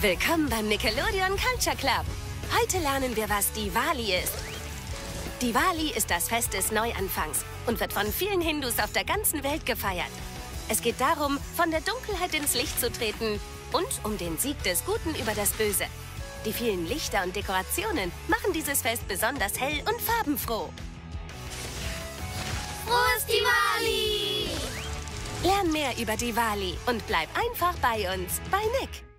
Willkommen beim Nickelodeon Culture Club. Heute lernen wir, was Diwali ist. Diwali ist das Fest des Neuanfangs und wird von vielen Hindus auf der ganzen Welt gefeiert. Es geht darum, von der Dunkelheit ins Licht zu treten und um den Sieg des Guten über das Böse. Die vielen Lichter und Dekorationen machen dieses Fest besonders hell und farbenfroh. Frohes Diwali! Lern mehr über Diwali und bleib einfach bei uns, bei Nick.